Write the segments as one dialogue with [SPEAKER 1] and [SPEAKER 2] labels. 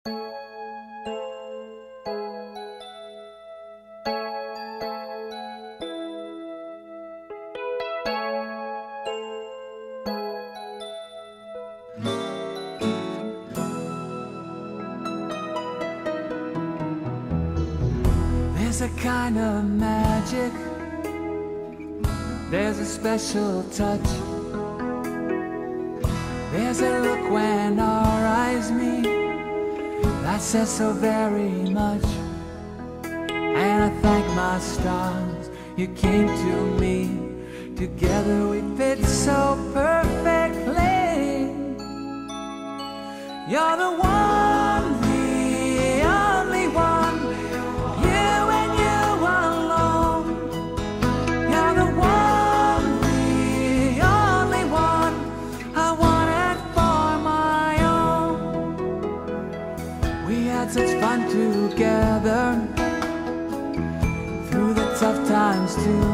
[SPEAKER 1] There's a kind of magic, there's a special touch, there's a look when our eyes meet that says so very much. And I thank my stars you came to me. Together we fit so perfectly. You're the one, the only one, you and you alone. You're the one, the only one I wanted for my own. We had such fun together through the tough times too.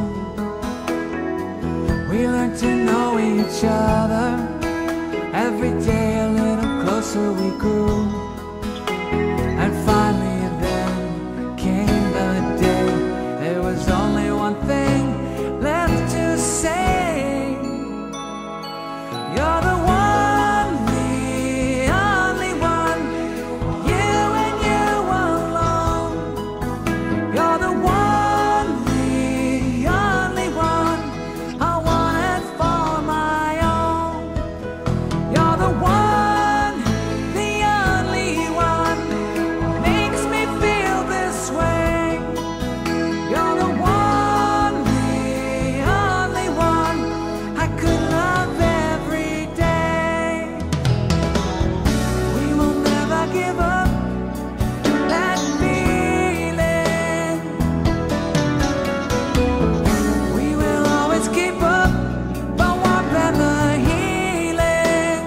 [SPEAKER 1] We learned to know each other. Every day a little closer we grew. And finally then came the day. There was only one thing left to say. You're the one, the only one, you and you alone. You're the one, the only one I wanted for my own. You're the one, the only one, makes me feel this way. You're the one, the only one I could love every day. We will never give up that feeling. We will always keep up the warmth and the healing.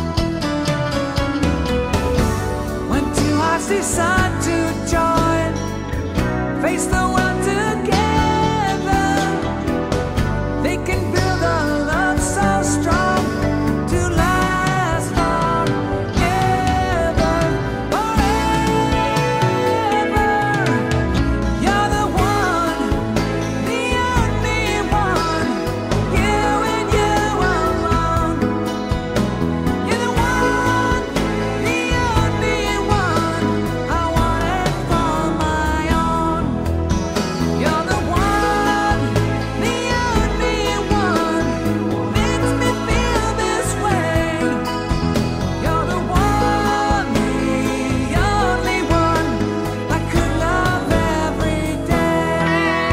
[SPEAKER 1] When two hearts decide to join, face the world together, they can build a love so strong to last forever, forever. You're the one, the only one, you and you alone. You're the one, the only one I wanted for my own. You're the one, the only one, makes me feel this way. You're the one, the only one I could love every day.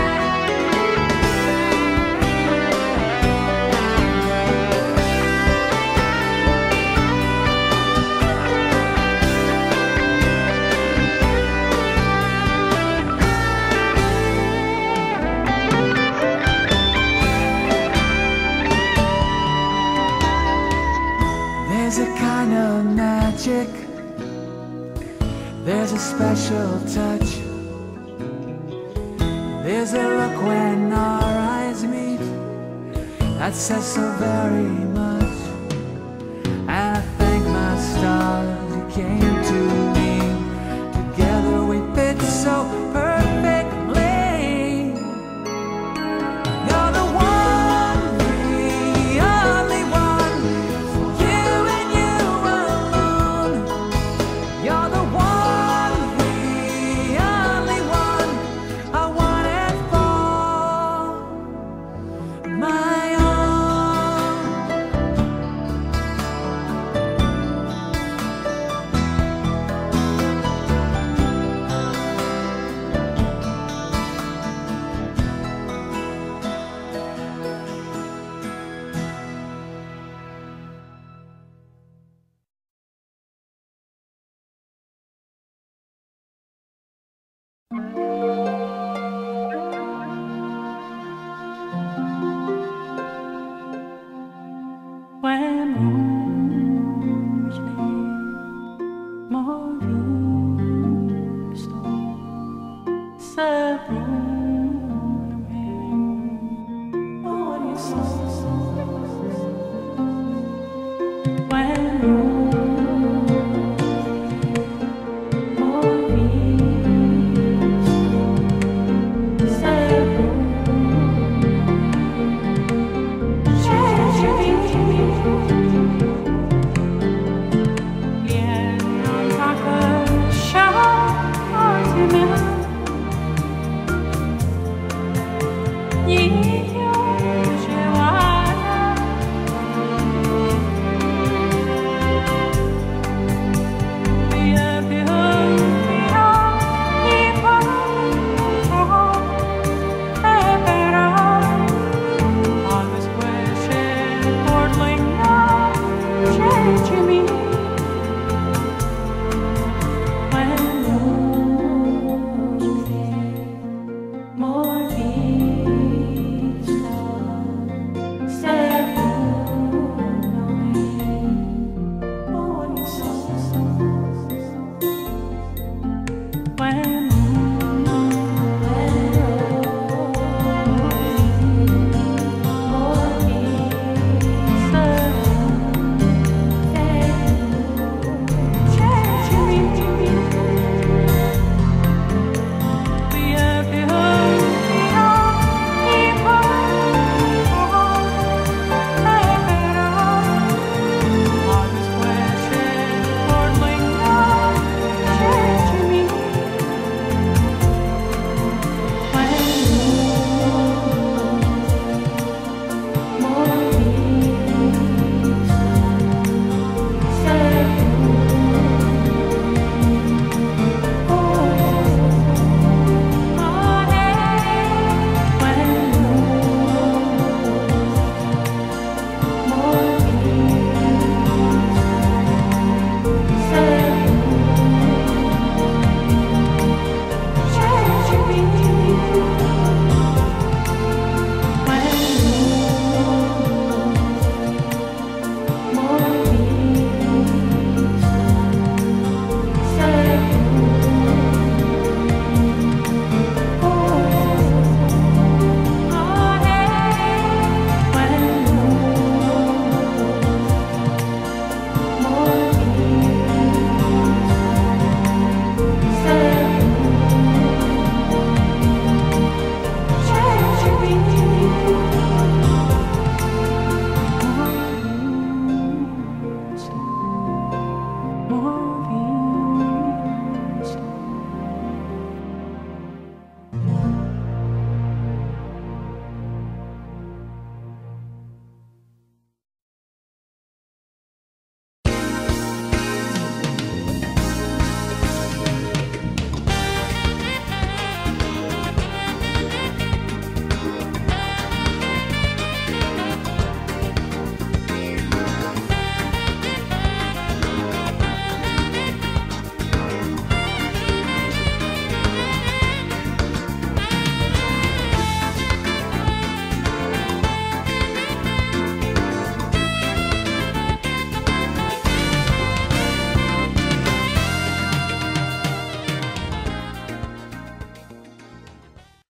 [SPEAKER 1] There's a kind of magic, there's a special touch, there's a look when our eyes meet that says so very much.